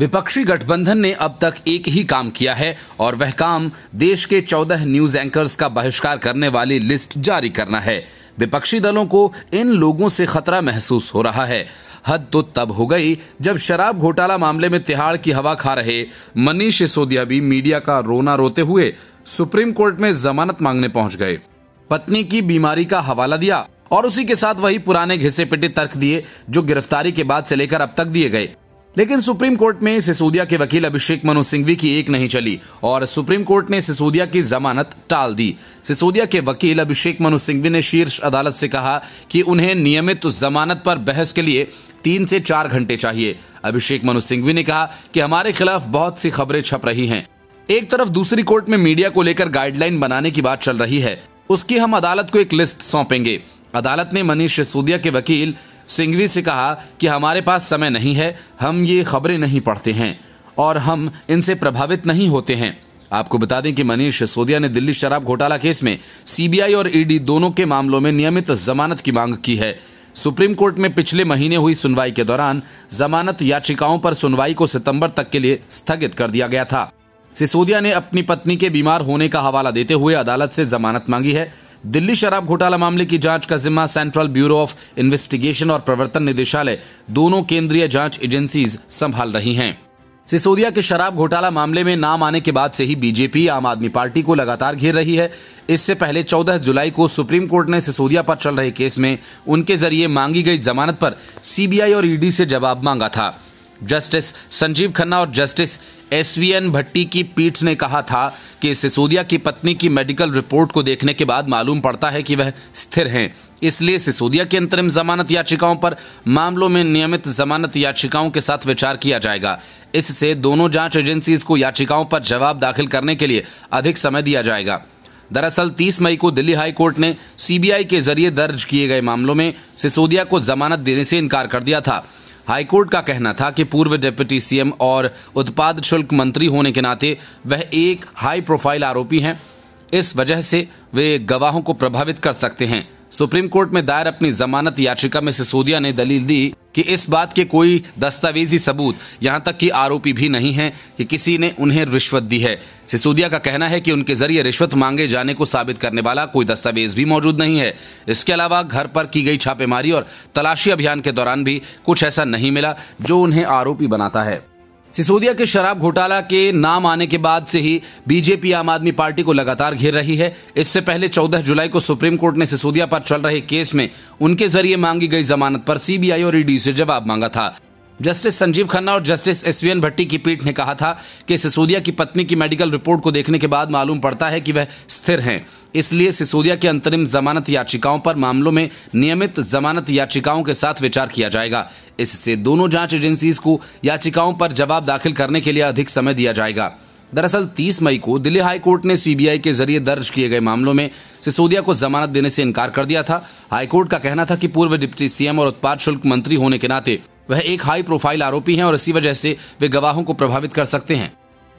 विपक्षी गठबंधन ने अब तक एक ही काम किया है और वह काम देश के 14 न्यूज एंकर्स का बहिष्कार करने वाली लिस्ट जारी करना है। विपक्षी दलों को इन लोगों से खतरा महसूस हो रहा है। हद तो तब हो गई जब शराब घोटाला मामले में तिहाड़ की हवा खा रहे मनीष सिसोदिया भी मीडिया का रोना रोते हुए सुप्रीम कोर्ट में जमानत मांगने पहुंच गए। पत्नी की बीमारी का हवाला दिया और उसी के साथ वही पुराने घिसे पिटे तर्क दिए जो गिरफ्तारी के बाद से लेकर अब तक दिए गए। लेकिन सुप्रीम कोर्ट में सिसोदिया के वकील अभिषेक मनु सिंघवी की एक नहीं चली और सुप्रीम कोर्ट ने सिसोदिया की जमानत टाल दी। सिसोदिया के वकील अभिषेक मनु सिंघवी ने शीर्ष अदालत से कहा कि उन्हें नियमित जमानत पर बहस के लिए 3 से 4 घंटे चाहिए। अभिषेक मनु सिंघवी ने कहा कि हमारे खिलाफ बहुत सी खबरें छप रही हैं। एक तरफ दूसरी कोर्ट में मीडिया को लेकर गाइडलाइन बनाने की बात चल रही है, उसकी हम अदालत को एक लिस्ट सौंपेंगे। अदालत ने मनीष सिसोदिया के वकील सिंघवी से कहा कि हमारे पास समय नहीं है, हम ये खबरें नहीं पढ़ते हैं और हम इनसे प्रभावित नहीं होते हैं। आपको बता दें कि मनीष सिसोदिया ने दिल्ली शराब घोटाला केस में सीबीआई और ईडी दोनों के मामलों में नियमित जमानत की मांग की है। सुप्रीम कोर्ट में पिछले महीने हुई सुनवाई के दौरान जमानत याचिकाओं पर सुनवाई को सितंबर तक के लिए स्थगित कर दिया गया था। सिसोदिया ने अपनी पत्नी के बीमार होने का हवाला देते हुए अदालत से जमानत मांगी है। दिल्ली शराब घोटाला मामले की जांच का जिम्मा सेंट्रल ब्यूरो ऑफ इन्वेस्टिगेशन और प्रवर्तन निदेशालय दोनों केंद्रीय जांच एजेंसीज संभाल रही हैं। सिसोदिया के शराब घोटाला मामले में नाम आने के बाद से ही बीजेपी आम आदमी पार्टी को लगातार घेर रही है। इससे पहले 14 जुलाई को सुप्रीम कोर्ट ने सिसोदिया पर चल रहे केस में उनके जरिए मांगी गई जमानत पर सीबीआई और ईडी से जवाब मांगा था। जस्टिस संजीव खन्ना और जस्टिस एसवीएन भट्टी की पीठ ने कहा था कि सिसोदिया की पत्नी की मेडिकल रिपोर्ट को देखने के बाद मालूम पड़ता है कि वह स्थिर हैं, इसलिए सिसोदिया की अंतरिम जमानत याचिकाओं पर मामलों में नियमित जमानत याचिकाओं के साथ विचार किया जाएगा। इससे दोनों जांच एजेंसीज को याचिकाओं पर जवाब दाखिल करने के लिए अधिक समय दिया जाएगा। दरअसल 30 मई को दिल्ली हाई कोर्ट ने सीबीआई के जरिए दर्ज किए गए मामलों में सिसोदिया को जमानत देने से इनकार कर दिया था। हाईकोर्ट का कहना था कि पूर्व डिप्टी सीएम और उत्पाद शुल्क मंत्री होने के नाते वह एक हाई प्रोफाइल आरोपी हैं, इस वजह से वे गवाहों को प्रभावित कर सकते हैं। सुप्रीम कोर्ट में दायर अपनी जमानत याचिका में सिसोदिया ने दलील दी कि इस बात के कोई दस्तावेजी सबूत, यहां तक कि आरोपी भी नहीं है कि किसी ने उन्हें रिश्वत दी है। सिसोदिया का कहना है कि उनके जरिए रिश्वत मांगे जाने को साबित करने वाला कोई दस्तावेज भी मौजूद नहीं है। इसके अलावा घर पर की गई छापेमारी और तलाशी अभियान के दौरान भी कुछ ऐसा नहीं मिला जो उन्हें आरोपी बनाता है। सिसोदिया के शराब घोटाला के नाम आने के बाद से ही बीजेपी आम आदमी पार्टी को लगातार घेर रही है। इससे पहले 14 जुलाई को सुप्रीम कोर्ट ने सिसोदिया पर चल रहे केस में उनके जरिए मांगी गई जमानत पर सीबीआई और ईडी से जवाब मांगा था। जस्टिस संजीव खन्ना और जस्टिस एसवीएन भट्टी की पीठ ने कहा था कि सिसोदिया की पत्नी की मेडिकल रिपोर्ट को देखने के बाद मालूम पड़ता है कि वह स्थिर हैं, इसलिए सिसोदिया की अंतरिम जमानत याचिकाओं पर मामलों में नियमित जमानत याचिकाओं के साथ विचार किया जाएगा। इससे दोनों जांच एजेंसीज को याचिकाओं पर जवाब दाखिल करने के लिए अधिक समय दिया जाएगा। दरअसल 30 मई को दिल्ली हाई कोर्ट ने सीबीआई के जरिए दर्ज किए गए मामलों में सिसोदिया को जमानत देने से इनकार कर दिया था। हाईकोर्ट का कहना था कि पूर्व डिप्टी सीएम और उत्पाद शुल्क मंत्री होने के नाते वह एक हाई प्रोफाइल आरोपी हैं और इसी वजह से वे गवाहों को प्रभावित कर सकते हैं।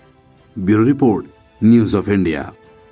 Bureau report, news of India.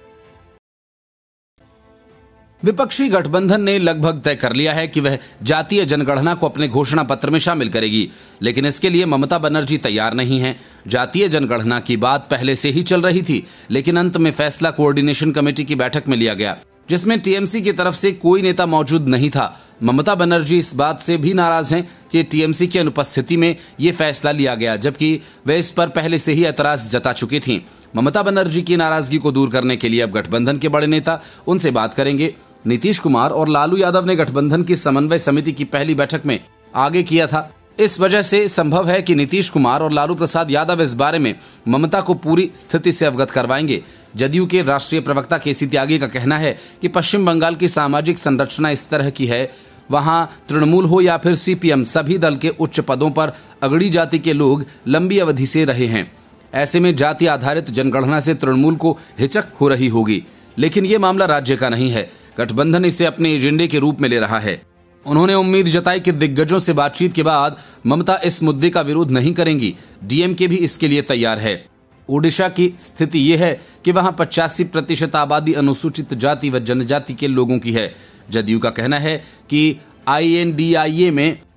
विपक्षी गठबंधन ने लगभग तय कर लिया है कि वह जातीय जनगणना को अपने घोषणा पत्र में शामिल करेगी, लेकिन इसके लिए ममता बनर्जी तैयार नहीं है। जातीय जनगणना की बात पहले से ही चल रही थी, लेकिन अंत में फैसला कोऑर्डिनेशन कमेटी की बैठक में लिया गया, जिसमें टीएमसी की तरफ से कोई नेता मौजूद नहीं था। ममता बनर्जी इस बात से भी नाराज हैं कि टीएमसी की अनुपस्थिति में ये फैसला लिया गया, जबकि वे इस पर पहले से ही ऐतराज जता चुकी थीं। ममता बनर्जी की नाराजगी को दूर करने के लिए अब गठबंधन के बड़े नेता उनसे बात करेंगे। नीतीश कुमार और लालू यादव ने गठबंधन की समन्वय समिति की पहली बैठक में आगे किया था। इस वजह से संभव है कि नीतीश कुमार और लालू प्रसाद यादव इस बारे में ममता को पूरी स्थिति से अवगत करवाएंगे। जदयू के राष्ट्रीय प्रवक्ता केसी त्यागी का कहना है कि पश्चिम बंगाल की सामाजिक संरचना इस तरह की है, वहां तृणमूल हो या फिर सीपीएम, सभी दल के उच्च पदों पर अगड़ी जाति के लोग लंबी अवधि से रहे हैं। ऐसे में जाति आधारित जनगणना से तृणमूल को हिचक हो रही होगी, लेकिन ये मामला राज्य का नहीं है। गठबंधन इसे अपने एजेंडे के रूप में ले रहा है। उन्होंने उम्मीद जताई कि दिग्गजों से बातचीत के बाद ममता इस मुद्दे का विरोध नहीं करेंगी। डीएमके भी इसके लिए तैयार है। ओडिशा की स्थिति यह है कि वहां 85% आबादी अनुसूचित जाति व जनजाति के लोगों की है। जदयू का कहना है कि INDIA में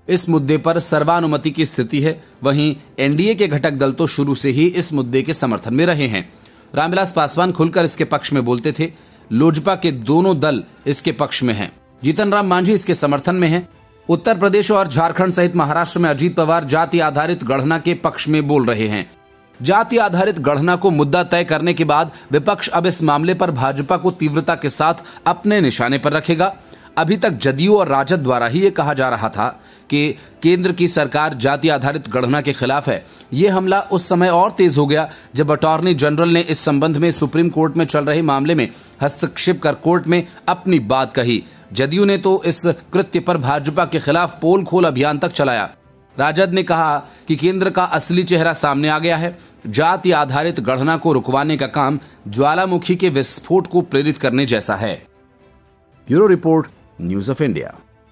इस मुद्दे पर सर्वानुमति की स्थिति है। वहीं एनडीए के घटक दल तो शुरू से ही इस मुद्दे के समर्थन में रहे हैं। रामविलास पासवान खुलकर इसके पक्ष में बोलते थे। लोजपा के दोनों दल इसके पक्ष में हैं। जीतन राम मांझी इसके समर्थन में हैं। उत्तर प्रदेश और झारखंड सहित महाराष्ट्र में अजीत पवार जाति आधारित गणना के पक्ष में बोल रहे हैं। जाति आधारित गणना को मुद्दा तय करने के बाद विपक्ष अब इस मामले पर भाजपा को तीव्रता के साथ अपने निशाने पर रखेगा। अभी तक जदयू और राजद द्वारा ही ये कहा जा रहा था कि केंद्र की सरकार जाति आधारित गणना के खिलाफ है। ये हमला उस समय और तेज हो गया जब अटॉर्नी जनरल ने इस संबंध में सुप्रीम कोर्ट में चल रहे मामले में हस्तक्षेप कर कोर्ट में अपनी बात कही। जदयू ने तो इस कृत्य पर भाजपा के खिलाफ पोल खोल अभियान तक चलाया। राजद ने कहा कि केंद्र का असली चेहरा सामने आ गया है। जाति आधारित गणना को रुकवाने का काम ज्वालामुखी के विस्फोट को प्रेरित करने जैसा है। Bureau report, news of India.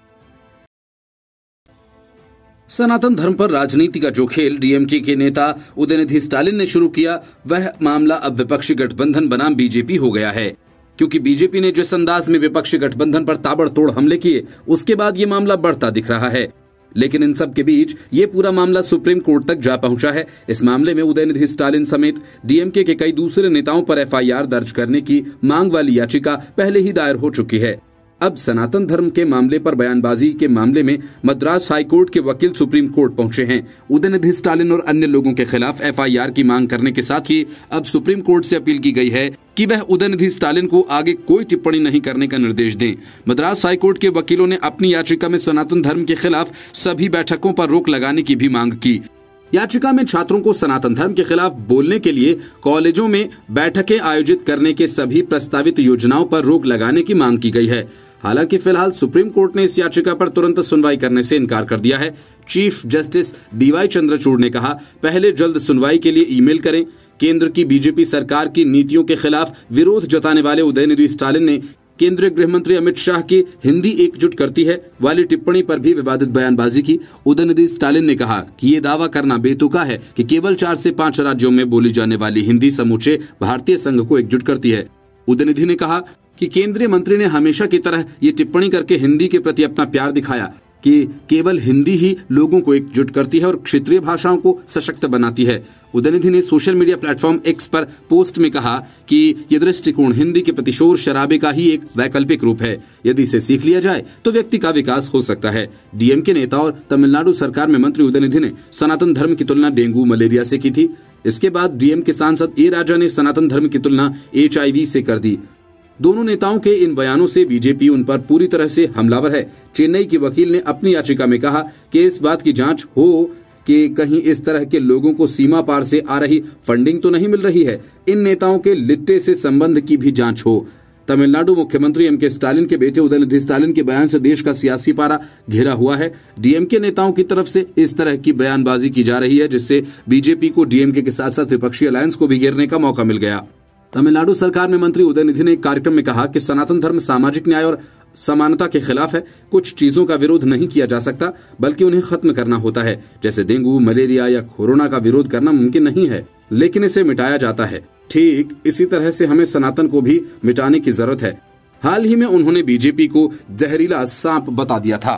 सनातन धर्म पर राजनीति का जो खेल डीएमके के नेता उदयनिधि स्टालिन ने शुरू किया, वह मामला अब विपक्षी गठबंधन बनाम बीजेपी हो गया है। क्योंकि बीजेपी ने जिस अंदाज में विपक्षी गठबंधन पर ताबड़तोड़ हमले किए, उसके बाद ये मामला बढ़ता दिख रहा है। लेकिन इन सब के बीच ये पूरा मामला सुप्रीम कोर्ट तक जा पहुंचा है। इस मामले में उदयनिधि स्टालिन समेत डीएमके के कई दूसरे नेताओं पर एफआईआर दर्ज करने की मांग वाली याचिका पहले ही दायर हो चुकी है। अब सनातन धर्म के मामले पर बयानबाजी के मामले में मद्रास हाईकोर्ट के वकील सुप्रीम कोर्ट पहुंचे हैं। उदयनिधि स्टालिन और अन्य लोगों के खिलाफ एफआईआर की मांग करने के साथ ही अब सुप्रीम कोर्ट से अपील की गई है कि वह उदयनिधि स्टालिन को आगे कोई टिप्पणी नहीं करने का निर्देश दें। मद्रास हाईकोर्ट के वकीलों ने अपनी याचिका में सनातन धर्म के खिलाफ सभी बैठकों पर रोक लगाने की भी मांग की। याचिका में छात्रों को सनातन धर्म के खिलाफ बोलने के लिए कॉलेजों में बैठकें आयोजित करने के सभी प्रस्तावित योजनाओं पर रोक लगाने की मांग की गई है। हालांकि फिलहाल सुप्रीम कोर्ट ने इस याचिका पर तुरंत सुनवाई करने से इनकार कर दिया है। चीफ जस्टिस डीवाई चंद्रचूड़ ने कहा, पहले जल्द सुनवाई के लिए ईमेल करें। केंद्र की बीजेपी सरकार की नीतियों के खिलाफ विरोध जताने वाले उदयनिधि स्टालिन ने केंद्रीय गृह मंत्री अमित शाह की हिंदी एकजुट करती है वाली टिप्पणी पर भी विवादित बयानबाजी की। उदयनिधि स्टालिन ने कहा कि ये दावा करना बेतुका है कि केवल 4 से 5 राज्यों में बोली जाने वाली हिंदी समूचे भारतीय संघ को एकजुट करती है। उदयनिधि ने कहा कि केंद्रीय मंत्री ने हमेशा की तरह ये टिप्पणी करके हिंदी के प्रति अपना प्यार दिखाया कि केवल हिंदी ही लोगों को एकजुट करती है और क्षेत्रीय भाषाओं को सशक्त बनाती है। उदयनिधि ने सोशल मीडिया प्लेटफॉर्म एक्स पर पोस्ट में कहा कि ये दृष्टिकोण हिंदी के प्रति शोर शराबे का ही एक वैकल्पिक रूप है। यदि इसे सीख लिया जाए तो व्यक्ति का विकास हो सकता है। डीएमके नेता और तमिलनाडु सरकार में मंत्री उदयनिधि ने सनातन धर्म की तुलना डेंगू मलेरिया से की थी। इसके बाद डीएमके सांसद ए राजा ने सनातन धर्म की तुलना HIV से कर दी। दोनों नेताओं के इन बयानों से बीजेपी उन पर पूरी तरह से हमलावर है। चेन्नई के वकील ने अपनी याचिका में कहा कि इस बात की जांच हो कि कहीं इस तरह के लोगों को सीमा पार से आ रही फंडिंग तो नहीं मिल रही है। इन नेताओं के लिट्टे से संबंध की भी जांच हो। तमिलनाडु मुख्यमंत्री एम के स्टालिन के बेटे उदयनिधि स्टालिन के बयान से देश का सियासी पारा घिरा हुआ है। डीएमके नेताओं की तरफ से इस तरह की बयानबाजी की जा रही है जिससे बीजेपी को डीएमके के साथ साथ विपक्षी अलायंस को भी घेरने का मौका मिल गया। तमिलनाडु सरकार में मंत्री उदयनिधि ने एक कार्यक्रम में कहा कि सनातन धर्म सामाजिक न्याय और समानता के खिलाफ है। कुछ चीजों का विरोध नहीं किया जा सकता बल्कि उन्हें खत्म करना होता है। जैसे डेंगू, मलेरिया या कोरोना का विरोध करना मुमकिन नहीं है लेकिन इसे मिटाया जाता है। ठीक इसी तरह से हमें सनातन को भी मिटाने की जरूरत है। हाल ही में उन्होंने बीजेपी को जहरीला सांप बता दिया था।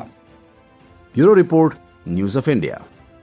Bureau report, news of India.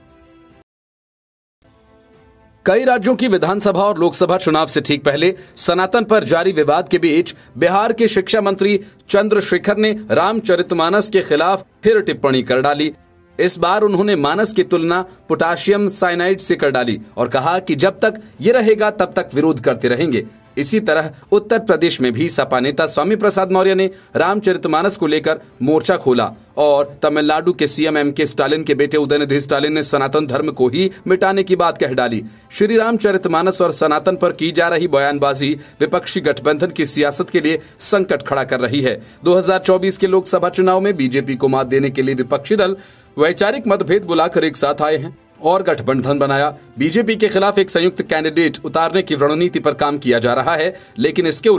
कई राज्यों की विधानसभा और लोकसभा चुनाव से ठीक पहले सनातन पर जारी विवाद के बीच बिहार के शिक्षा मंत्री चंद्रशेखर ने रामचरितमानस के खिलाफ फिर टिप्पणी कर डाली। इस बार उन्होंने मानस की तुलना पोटाशियम साइनाइड से कर डाली और कहा कि जब तक ये रहेगा तब तक विरोध करते रहेंगे। इसी तरह उत्तर प्रदेश में भी सपा नेता स्वामी प्रसाद मौर्य ने रामचरितमानस को लेकर मोर्चा खोला और तमिलनाडु के सीएम एमके स्टालिन के बेटे उदयनिधि स्टालिन ने सनातन धर्म को ही मिटाने की बात कह डाली। श्री रामचरितमानस और सनातन पर की जा रही बयानबाजी विपक्षी गठबंधन की सियासत के लिए संकट खड़ा कर रही है। 2024 के लोकसभा चुनाव में बीजेपी को मात देने के लिए विपक्षी दल वैचारिक मतभेद बुलाकर एक साथ आए हैं और गठबंधन बनाया। बीजेपी के खिलाफ एक संयुक्त कैंडिडेट उतारने की रणनीति पर काम किया जा रहा है, लेकिन इसके उलट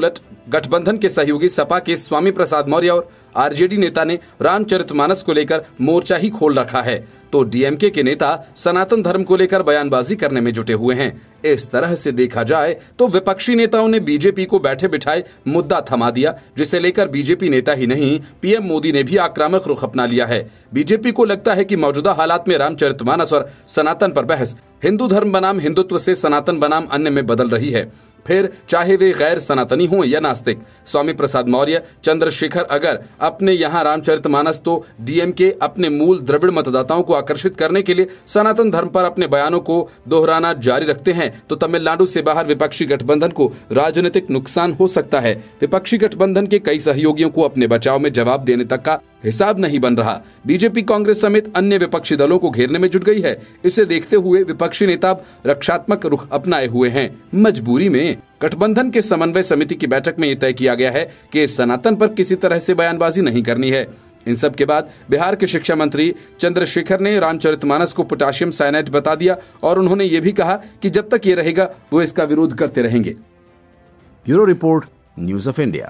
गठबंधन के सहयोगी सपा के स्वामी प्रसाद मौर्य और आरजेडी नेता ने रामचरितमानस को लेकर मोर्चा ही खोल रखा है, तो डीएमके के नेता सनातन धर्म को लेकर बयानबाजी करने में जुटे हुए हैं। इस तरह से देखा जाए तो विपक्षी नेताओं ने बीजेपी को बैठे बिठाए मुद्दा थमा दिया, जिसे लेकर बीजेपी नेता ही नहीं पीएम मोदी ने भी आक्रामक रुख अपना लिया है। बीजेपी को लगता है कि मौजूदा हालात में रामचरितमानस और सनातन पर बहस हिंदू धर्म बनाम हिंदुत्व से सनातन बनाम अन्य में बदल रही है, फिर चाहे वे गैर सनातनी हों या नास्तिक। स्वामी प्रसाद मौर्य, चंद्रशेखर अगर अपने यहाँ रामचरितमानस, तो डीएमके अपने मूल द्रविड़ मतदाताओं को आकर्षित करने के लिए सनातन धर्म पर अपने बयानों को दोहराना जारी रखते हैं, तो तमिलनाडु से बाहर विपक्षी गठबंधन को राजनीतिक नुकसान हो सकता है। विपक्षी गठबंधन के कई सहयोगियों को अपने बचाव में जवाब देने तक का हिसाब नहीं बन रहा। बीजेपी कांग्रेस समेत अन्य विपक्षी दलों को घेरने में जुट गई है। इसे देखते हुए विपक्षी नेता रक्षात्मक रुख अपनाए हुए हैं। मजबूरी में गठबंधन के समन्वय समिति की बैठक में यह तय किया गया है कि सनातन पर किसी तरह से बयानबाजी नहीं करनी है। इन सब के बाद बिहार के शिक्षा मंत्री चंद्रशेखर ने रामचरितमानस को पोटाशियम साइनाइड बता दिया और उन्होंने ये भी कहा कि जब तक ये रहेगा वो इसका विरोध करते रहेंगे। Bureau report, news of India.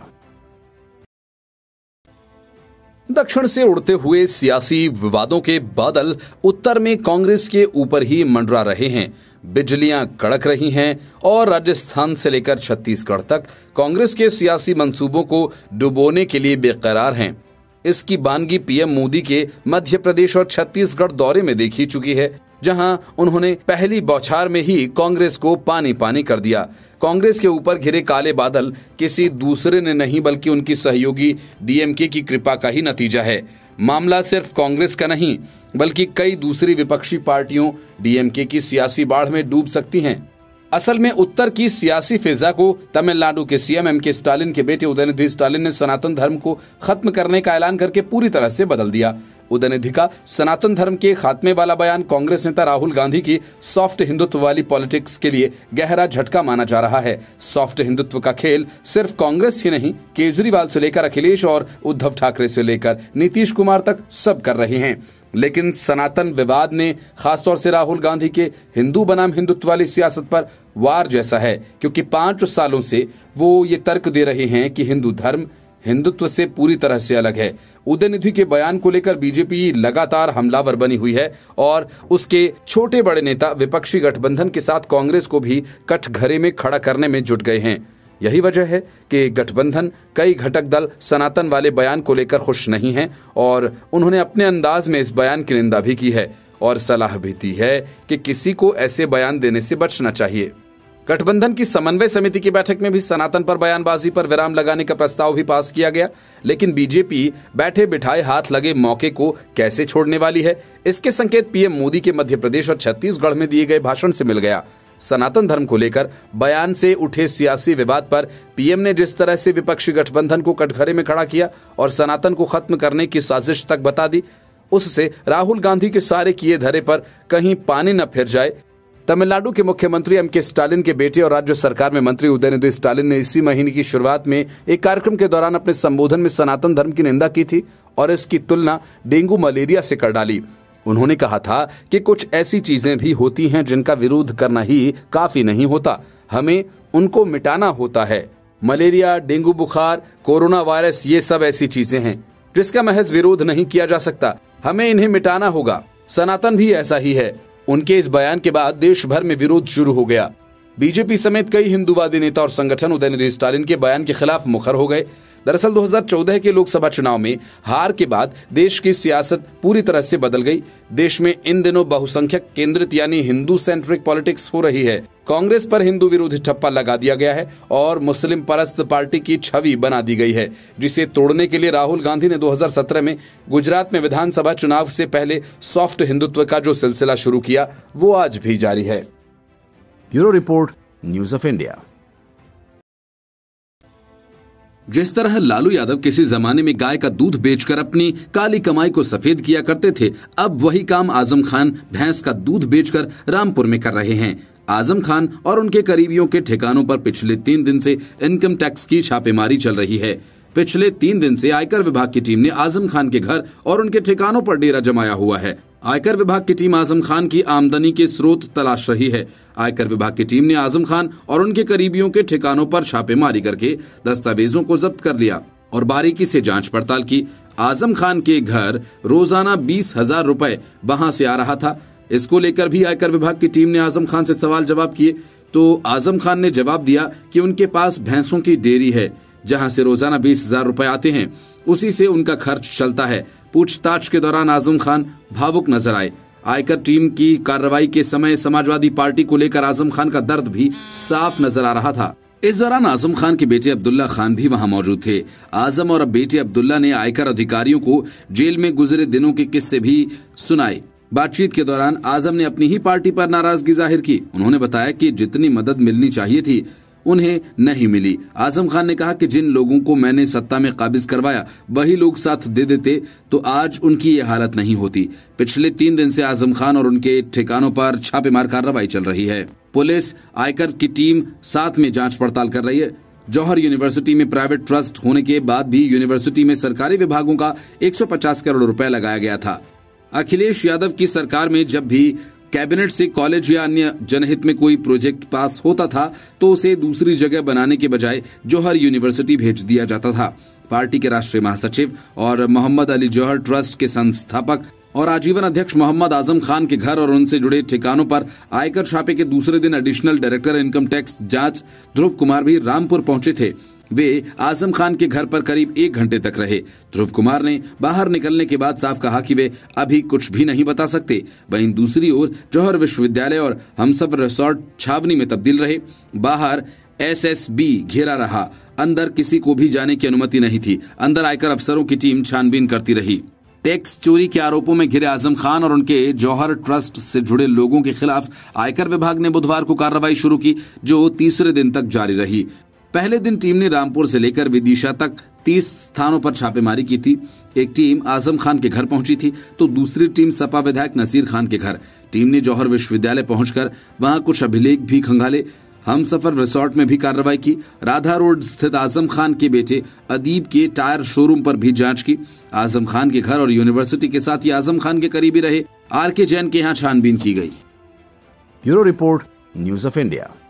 दक्षिण से उड़ते हुए सियासी विवादों के बादल उत्तर में कांग्रेस के ऊपर ही मंडरा रहे हैं। बिजलियां कड़क रही हैं और राजस्थान से लेकर छत्तीसगढ़ तक कांग्रेस के सियासी मंसूबों को डुबोने के लिए बेकरार हैं। इसकी बानगी पीएम मोदी के मध्य प्रदेश और छत्तीसगढ़ दौरे में देखी चुकी है, जहां उन्होंने पहली बौछार में ही कांग्रेस को पानी पानी कर दिया। कांग्रेस के ऊपर घिरे काले बादल किसी दूसरे ने नहीं बल्कि उनकी सहयोगी डीएमके की कृपा का ही नतीजा है। मामला सिर्फ कांग्रेस का नहीं बल्कि कई दूसरी विपक्षी पार्टियों डीएमके की सियासी बाढ़ में डूब सकती हैं। असल में उत्तर की सियासी फिजा को तमिलनाडु के सीएम एमके स्टालिन के बेटे उदयनिधि स्टालिन ने सनातन धर्म को खत्म करने का ऐलान करके पूरी तरह से बदल दिया। उदयनिधि का सनातन धर्म के खात्मे वाला बयान कांग्रेस नेता राहुल गांधी की सॉफ्ट हिंदुत्व वाली पॉलिटिक्स के लिए गहरा झटका माना जा रहा है। सॉफ्ट हिंदुत्व का खेल सिर्फ कांग्रेस ही नहीं, केजरीवाल से लेकर अखिलेश और उद्धव ठाकरे से लेकर नीतीश कुमार तक सब कर रहे हैं। लेकिन सनातन विवाद ने खासतौर से राहुल गांधी के हिंदू बनाम हिंदुत्व वाली सियासत पर वार जैसा है, क्योंकि 5 सालों से वो ये तर्क दे रहे हैं कि हिंदू धर्म हिंदुत्व से पूरी तरह से अलग है। उदयनिधि के बयान को लेकर बीजेपी लगातार हमलावर बनी हुई है और उसके छोटे बड़े नेता विपक्षी गठबंधन के साथ कांग्रेस को भी कठघरे में खड़ा करने में जुट गए हैं। यही वजह है कि गठबंधन कई घटक दल सनातन वाले बयान को लेकर खुश नहीं हैं और उन्होंने अपने अंदाज में इस बयान की निंदा भी की है और सलाह भी दी है कि किसी को ऐसे बयान देने से बचना चाहिए। गठबंधन की समन्वय समिति की बैठक में भी सनातन पर बयानबाजी पर विराम लगाने का प्रस्ताव भी पास किया गया, लेकिन बीजेपी बैठे बिठाए हाथ लगे मौके को कैसे छोड़ने वाली है, इसके संकेत पीएम मोदी के मध्य प्रदेश और छत्तीसगढ़ में दिए गए भाषण से मिल गया। सनातन धर्म को लेकर बयान से उठे सियासी विवाद पर पीएम ने जिस तरह से विपक्षी गठबंधन को कटघरे में खड़ा किया और सनातन को खत्म करने की साजिश तक बता दी, उससे राहुल गांधी के सारे किए धरे पर कहीं पानी न फिर जाए। तमिलनाडु के मुख्यमंत्री एमके स्टालिन के बेटे और राज्य सरकार में मंत्री उदयनिधि स्टालिन ने इसी महीने की शुरुआत में एक कार्यक्रम के दौरान अपने संबोधन में सनातन धर्म की निंदा की थी और इसकी तुलना डेंगू मलेरिया से कर डाली। उन्होंने कहा था कि कुछ ऐसी चीजें भी होती हैं जिनका विरोध करना ही काफी नहीं होता, हमें उनको मिटाना होता है। मलेरिया, डेंगू बुखार, कोरोना वायरस, ये सब ऐसी चीजें हैं जिसका महज विरोध नहीं किया जा सकता, हमें इन्हें मिटाना होगा। सनातन भी ऐसा ही है। उनके इस बयान के बाद देश भर में विरोध शुरू हो गया। बीजेपी समेत कई हिंदूवादी नेता और संगठन उदयनिधि स्टालिन के बयान के खिलाफ मुखर हो गए। दरअसल 2014 के लोकसभा चुनाव में हार के बाद देश की सियासत पूरी तरह से बदल गई। देश में इन दिनों बहुसंख्यक केंद्रित यानी हिंदू सेंट्रिक पॉलिटिक्स हो रही है। कांग्रेस पर हिंदू विरोधी ठप्पा लगा दिया गया है और मुस्लिम परस्त पार्टी की छवि बना दी गई है, जिसे तोड़ने के लिए राहुल गांधी ने 2017 में गुजरात में विधानसभा चुनाव से पहले सॉफ्ट हिंदुत्व का जो सिलसिला शुरू किया वो आज भी जारी है। Bureau report, news of India. जिस तरह लालू यादव किसी जमाने में गाय का दूध बेचकर अपनी काली कमाई को सफेद किया करते थे, अब वही काम आजम खान भैंस का दूध बेचकर रामपुर में कर रहे हैं। आजम खान और उनके करीबियों के ठिकानों पर पिछले 3 दिन से इनकम टैक्स की छापेमारी चल रही है। पिछले 3 दिन से आयकर विभाग की टीम ने आजम खान के घर और उनके ठिकानों पर डेरा जमाया हुआ है। आयकर विभाग की टीम आजम खान की आमदनी के स्रोत तलाश रही है। आयकर विभाग की टीम ने आजम खान और उनके करीबियों के ठिकानों पर छापेमारी करके दस्तावेजों को जब्त कर लिया और बारीकी से जांच पड़ताल की। आजम खान के घर रोजाना 20,000 रुपए वहां से आ रहा था। इसको लेकर भी आयकर विभाग की टीम ने आजम खान से सवाल जवाब किए तो आजम खान ने जवाब दिया कि उनके पास भैंसों की डेयरी है जहां से रोजाना 20,000 रुपए आते हैं, उसी से उनका खर्च चलता है। पूछताछ के दौरान आजम खान भावुक नजर आए। आयकर टीम की कार्रवाई के समय समाजवादी पार्टी को लेकर आजम खान का दर्द भी साफ नजर आ रहा था। इस दौरान आजम खान के बेटे अब्दुल्ला खान भी वहां मौजूद थे। आजम और बेटे अब्दुल्ला ने आयकर अधिकारियों को जेल में गुजरे दिनों के किस्से भी सुनाए। बातचीत के दौरान आजम ने अपनी ही पार्टी पर नाराजगी जाहिर की। उन्होंने बताया कि जितनी मदद मिलनी चाहिए थी उन्हें नहीं मिली। आजम खान ने कहा कि जिन लोगों को मैंने सत्ता में काबिज करवाया वही लोग साथ दे देते तो आज उनकी ये हालत नहीं होती। पिछले 3 दिन से आजम खान और उनके ठिकानों पर छापेमार कार्रवाई चल रही है। पुलिस, आयकर की टीम साथ में जांच पड़ताल कर रही है। जौहर यूनिवर्सिटी में प्राइवेट ट्रस्ट होने के बाद भी यूनिवर्सिटी में सरकारी विभागों का 150 करोड़ रुपए लगाया गया था। अखिलेश यादव की सरकार में जब भी कैबिनेट से कॉलेज या अन्य जनहित में कोई प्रोजेक्ट पास होता था तो उसे दूसरी जगह बनाने के बजाय जौहर यूनिवर्सिटी भेज दिया जाता था। पार्टी के राष्ट्रीय महासचिव और मोहम्मद अली जौहर ट्रस्ट के संस्थापक और आजीवन अध्यक्ष मोहम्मद आजम खान के घर और उनसे जुड़े ठिकानों पर आयकर छापे के दूसरे दिन एडिशनल डायरेक्टर इनकम टैक्स जांच ध्रुव कुमार भी रामपुर पहुंचे थे। वे आजम खान के घर पर करीब 1 घंटे तक रहे। ध्रुव कुमार ने बाहर निकलने के बाद साफ कहा कि वे अभी कुछ भी नहीं बता सकते। वहीं दूसरी ओर जौहर विश्वविद्यालय और हमसफर रिसोर्ट छावनी में तब्दील रहे। बाहर SSB घेरा रहा, अंदर किसी को भी जाने की अनुमति नहीं थी। अंदर आयकर अफसरों की टीम छानबीन करती रही। टैक्स चोरी के आरोपों में घिरे आजम खान और उनके जौहर ट्रस्ट से जुड़े लोगों के खिलाफ आयकर विभाग ने बुधवार को कार्रवाई शुरू की, जो तीसरे दिन तक जारी रही। पहले दिन टीम ने रामपुर से लेकर विदिशा तक 30 स्थानों पर छापेमारी की थी। एक टीम आजम खान के घर पहुंची थी तो दूसरी टीम सपा विधायक नसीर खान के घर। टीम ने जौहर विश्वविद्यालय पहुंचकर वहां कुछ अभिलेख भी खंगाले। हमसफर रिसोर्ट में भी कार्रवाई की। राधा रोड स्थित आजम खान के बेटे अदीब के टायर शोरूम पर भी जांच की। आजम खान के घर और यूनिवर्सिटी के साथ ही आजम खान के करीबी रहे RK जैन के यहाँ छानबीन की गई। Bureau report, news of India.